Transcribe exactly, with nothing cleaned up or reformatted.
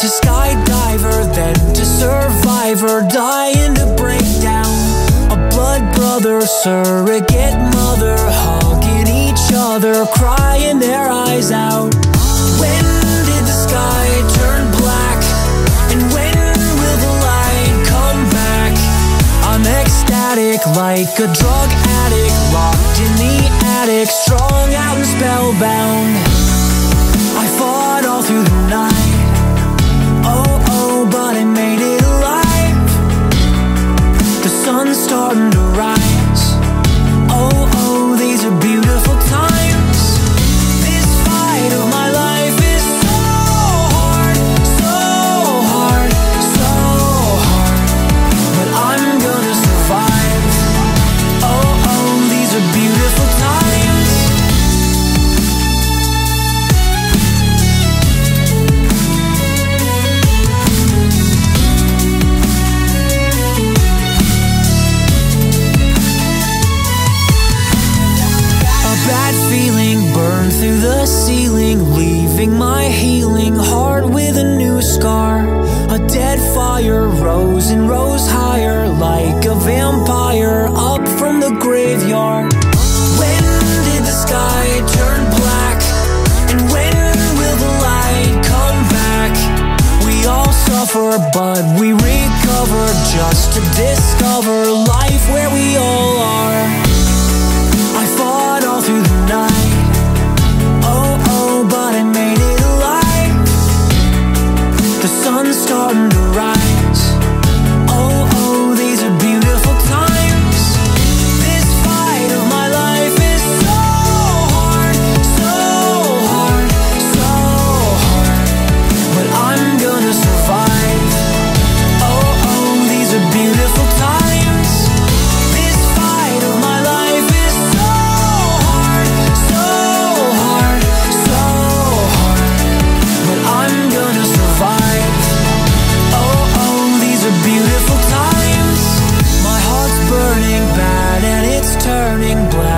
to skydiver, then to survivor, dying to break down. A blood brother, surrogate mother, hugging each other, crying their eyes out. When did the sky turn black? And when will the light come back? I'm ecstatic like a drug addict, locked in the attic, strung out and spellbound. I fought all through the night, oh oh, but I made it alive. The sun's starting to rise, oh oh, these are beautiful times. This fight of my life is so hard, so hard, so hard, but I'm gonna survive, oh oh, these are beautiful times. Bad feeling burned through the ceiling, leaving my healing heart with a new scar. A dead fire rose and rose higher, like a vampire up from the graveyard. When did the sky turn black? And when will the light come back? We all suffer, but we recover, just to discover life where we all are. I fought all through the night, oh oh, but I made it alive. The sun's starting to rise, oh oh, these are beautiful times. This fight of my life is so hard, so hard, so hard, but I'm gonna survive, oh oh, these are beautiful times. This fight of my life is so hard, so hard, so hard, but I'm gonna survive, oh oh, these are beautiful times. My heart's burning bad and it's turning black.